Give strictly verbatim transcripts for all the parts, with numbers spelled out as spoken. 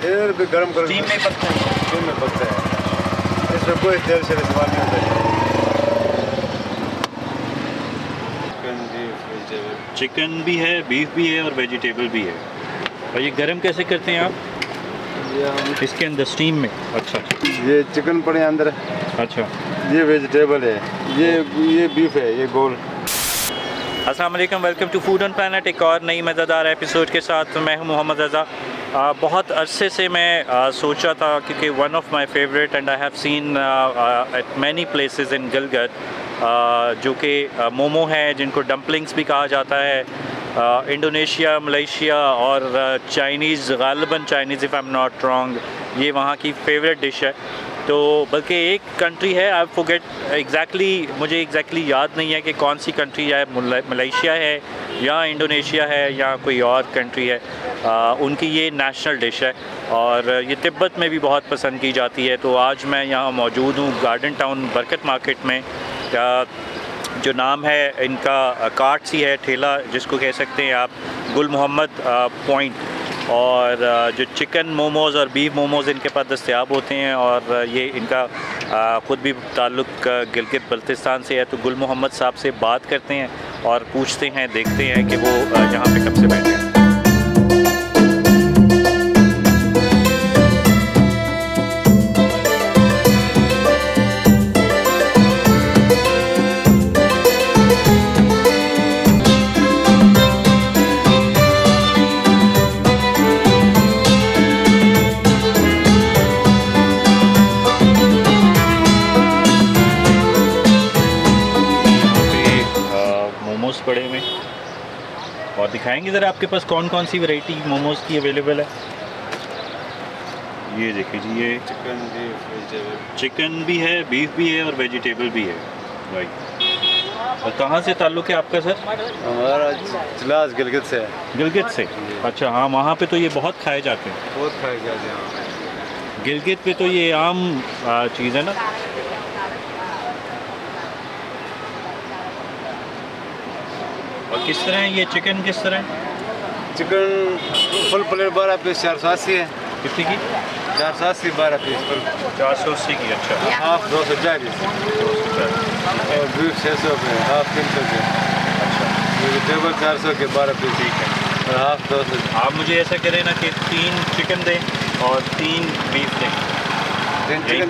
इधर भी गर्म करो, स्टीम में पकता है। स्टीम में पकता है, इसमें कोई तेल से इस्तेमाल नहीं होता है। चिकन भी है, बीफ भी है और वेजिटेबल भी है। और ये गरम कैसे करते हैं आप? ये इसके अंदर स्टीम में। अच्छा, ये चिकन पड़े अंदर, अच्छा, ये वेजिटेबल है, ये ये बीफ है, ये गोल। अस्सलाम वालेकुम, welcome to food on planet. एक और नई मज़ेदार एपिसोड के साथ मैं हूं मोहम्मद रज़ा। आ, बहुत अरसे से मैं आ, सोचा था, क्योंकि one of my favourite and I have seen at many places in Gilgit, जो कि मोमो है, जिनको डम्पलिंग्स भी कहा जाता है। इंडोनेशिया, मलेशिया और चाइनीज़, गालिबन Chinese if I am not wrong, ये वहाँ की फेवरेट डिश है। तो बल्कि एक कंट्री है, आई फॉरगेट एग्जैक्टली, मुझे एग्जैक्टली याद नहीं है कि कौन सी कंट्री है, मलेशिया है या इंडोनेशिया है या कोई और कंट्री है, आ, उनकी ये नेशनल डिश है और ये तिब्बत में भी बहुत पसंद की जाती है। तो आज मैं यहाँ मौजूद हूँ गार्डन टाउन बरकत मार्केट में, आ, जो नाम है इनका कार्ट सी है, ठेला जिसको कह सकते हैं आप, गुल मोहम्मद पॉइंट। और जो चिकन मोमोज़ और बीफ मोमोज़ इनके पास दस्तयाब होते हैं और ये इनका ख़ुद भी ताल्लुक़ गिलगित बल्तिस्तान से है। तो गुल मोहम्मद साहब से बात करते हैं और पूछते हैं, देखते हैं कि वो यहाँ पे कब से बैठे हैं। पड़े हुए और दिखाएंगे ज़रा आपके पास कौन कौन सी वैरायटी मोमोज़ की अवेलेबल है। ये देखिए जी, ये चिकन बीफ वेजिटेबल, चिकन भी है, बीफ भी है और वेजिटेबल भी है। राइट। और कहाँ से ताल्लुक़ है आपका सर? हमारा जिलास गिलगित से है। गिलगित से? अच्छा, हाँ, वहाँ पे तो ये बहुत खाए जाते हैं। बहुत खाए जाते हैं गिलगित पे, तो ये आम चीज़ है ना। और किस तरह है ये चिकन, किस तरह है? चिकन फुल प्लेट बारह पीस चार सौ अस्सी है। कितनी की? चार सौ अस्सी बारह पीस फुल, चार सौ अस्सी की। अच्छा, हाफ दो सौ चालीस और बीफ छः सौ के, हाफ तीन सौ के। अच्छा, वेजिटेबल चार सौ के बारह पीस, ठीक है, और हाफ दो सौ। आप मुझे ऐसा करें ना कि तीन चिकन दें और तीन बीफ दें। तीन चिकन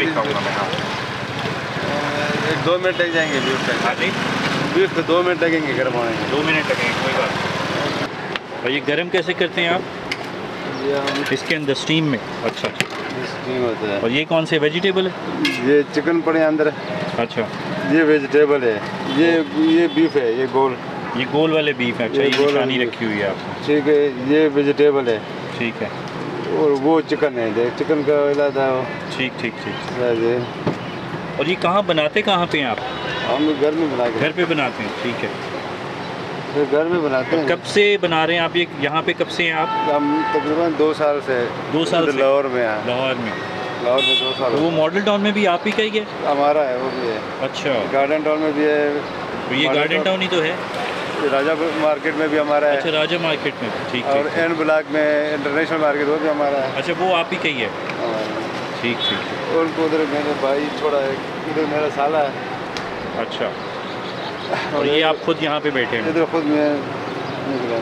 एक दो मिनट लग जाएंगे बीफ का। हाँ जी, बीफ तो दो मिनट लगेंगे गर्म होने में। दो मिनट लगेंगे, कोई बात नहीं। और ये गरम कैसे करते हैं आप? इसके अंदर स्टीम में। अच्छा, स्टीम होता है। और ये कौन से वेजिटेबल है? ये चिकन पड़े अंदर। अच्छा, ये वेजिटेबल है, ये ये बीफ है, ये गोल, ये गोल वाले बीफ है। अच्छा, ये निशानी रखी हुई है आपने। ठीक है, ये वेजिटेबल है, ठीक है, और वो चिकन है, देख चिकन का इलादा हो। ठीक ठीक ठीक। और ये कहाँ बनाते, कहाँ पे हैं आप? हम घर में बना के, घर पे बनाते हैं। ठीक है, फिर घर में बनाते हैं। कब से बना रहे हैं आप ये, यहाँ पे कब से हैं आप? हम तकरीबन दो साल से। दो साल से लाहौर में हैं। लाहौर में लाहौर में दो साल। तो वो मॉडल टाउन में भी आप ही का ही है? हमारा है, वो भी है। अच्छा, गार्डन टाउन में भी है। तो ये गार्डन टाउन ही तो है। राजा मार्केट में भी हमारा है। अच्छा, राजा मार्केट में। ठीक, और एन ब्लॉक में इंटरनेशनल मार्केट, वो भी हमारा है। अच्छा, वो आप ही का ही है। ठीक ठीक। और उधर मेरे भाई छोड़ा है, इधर मेरा साला है। अच्छा, और ये आप खुद यहाँ पे बैठे हैं? इधर खुद में निकला।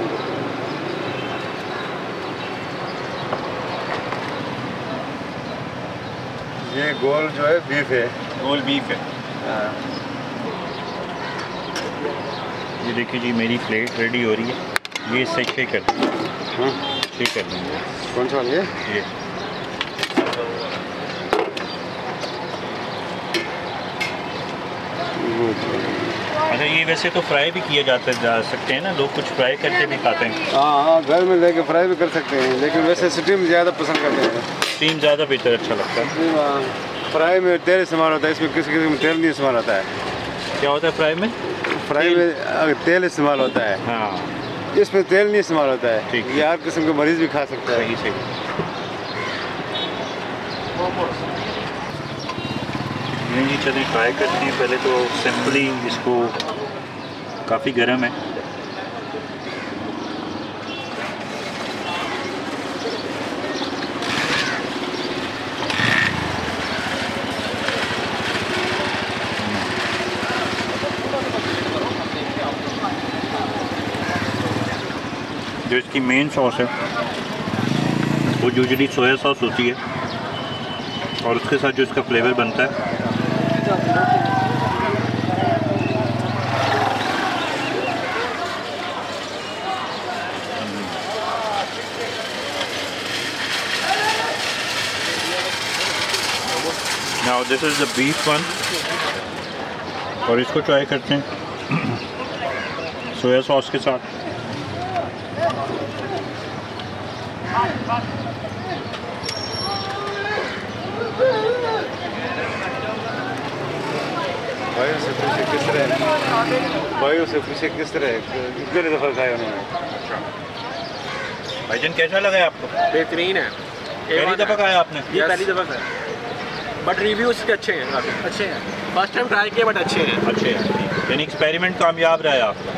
ये गोल जो है बीफ है। गोल बीफ है। हाँ। ये देखिए जी, मेरी प्लेट रेडी हो रही है। ये इससे शेक कर देंगे। शेक कर देंगे। कौन सा ये? ये अच्छा, ये वैसे तो फ्राई भी किए जाते जा सकते हैं ना, लोग कुछ फ्राई करके भी खाते हैं। हाँ हाँ, घर में लेके फ्राई भी कर सकते हैं, लेकिन वैसे स्टीम ज़्यादा पसंद करते हैं। स्टीम ज़्यादा बेहतर, अच्छा लगता है। फ्राई में तेल इस्तेमाल होता है, इसमें किसी किसी में तेल नहीं इस्तेमाल होता है। क्या होता है फ्राई में? फ्राई में तेल इस्तेमाल होता है। हाँ, इसमें तेल नहीं इस्तेमाल होता है। ठीक, ये हर किस्म के मरीज़ भी खा सकता है। सही सही। नहीं जी, चलिए ट्राई करते हैं। पहले तो सिंपली इसको, काफ़ी गर्म है। इसकी मेन सॉस है वो यूजुअली सोया सॉस होती है और उसके साथ जो इसका फ्लेवर बनता है now this is the beef one और इसको ट्राई करते हैं सोया सॉस के साथ। भाइयों से पूछे किस तरह भाइयों से पूछे किस तरह कितने दफ़ा खाया उन्होंने। भाईजान कैसा लगा है आपको? बेहतरीन है। पहली दफ़ा खाया आपने? ये पहली दफ़ा खाया बट रिव्यू इसके अच्छे हैं, काफ़ी अच्छे हैं। फर्स्ट टाइम ट्राई किया बट अच्छे हैं। अच्छे हैं, यानी एक्सपेरिमेंट कामयाब रहा आपका।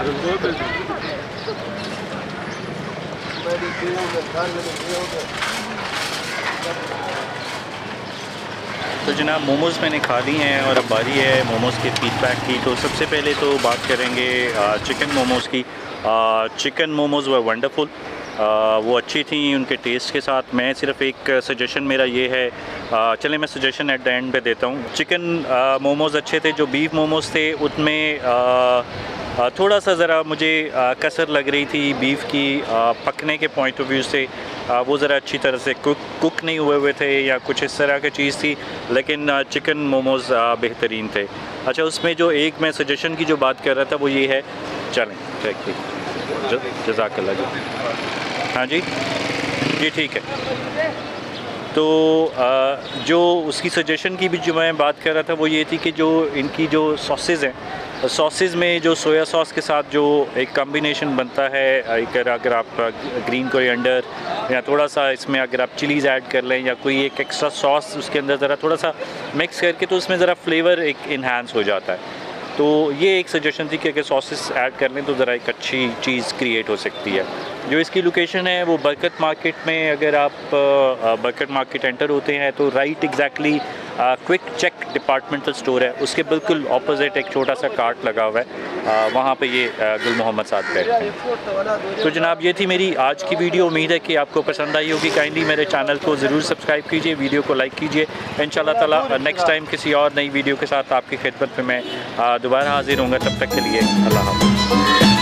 तो जनाब मोमोज़ मैंने खा ली हैं और अब बारी है मोमोज़ के फीडबैक की। तो सबसे पहले तो बात करेंगे चिकन मोमोज़ की। चिकन मोमोज़ वर वंडरफुल, वो अच्छी थी उनके टेस्ट के साथ। मैं सिर्फ एक सजेशन मेरा ये है, चले मैं सजेशन एट द एंड पे देता हूँ। चिकन मोमोज़ अच्छे थे, जो बीफ मोमोज़ थे उनमें थोड़ा सा ज़रा मुझे कसर लग रही थी बीफ की पकने के पॉइंट ऑफ व्यू से। वो ज़रा अच्छी तरह से कुक कुक नहीं हुए हुए थे या कुछ इस तरह की चीज़ थी, लेकिन चिकन मोमोज़ बेहतरीन थे। अच्छा, उसमें जो एक मैं सजेशन की जो बात कर रहा था वो ये है, चलें ठीक ठीक जज़ाकल्लाह। हाँ जी जी ठीक है। तो जो उसकी सजेशन की भी जो मैं बात कर रहा था वो ये थी कि जो इनकी जो सॉसेज हैं, सॉसेज में जो सोया सॉस के साथ जो एक कॉम्बिनेशन बनता है, अगर अगर आप ग्रीन कोरिएंडर या थोड़ा सा इसमें अगर आप चिलीज़ ऐड कर लें या कोई एक एक्स्ट्रा सॉस उसके अंदर ज़रा थोड़ा सा मिक्स करके, तो उसमें ज़रा फ्लेवर एक इन्हांस हो जाता है। तो ये एक सजेशन थी कि अगर सॉसेस ऐड कर लें तो ज़रा एक अच्छी चीज़ क्रिएट हो सकती है। जो इसकी लोकेशन है वो बरकत मार्केट में, अगर आप बरकत मार्केट एंटर होते हैं तो right exactly quick check departmental store है, उसके बिल्कुल ऑपोजिट एक छोटा सा कार्ट लगा हुआ है, वहाँ पे ये गुल मोहम्मद साद बैठते हैं। तो जनाब ये थी मेरी आज की वीडियो, उम्मीद है कि आपको पसंद आई होगी। काइंडली मेरे चैनल को ज़रूर सब्सक्राइब कीजिए, वीडियो को लाइक कीजिए। इंशाल्लाह ताला नेक्स्ट टाइम किसी और नई वीडियो के साथ आपकी खिदमत में मैं दोबारा हाजिर होऊंगा। तब तक के लिए अल्लाह हाफ़िज़।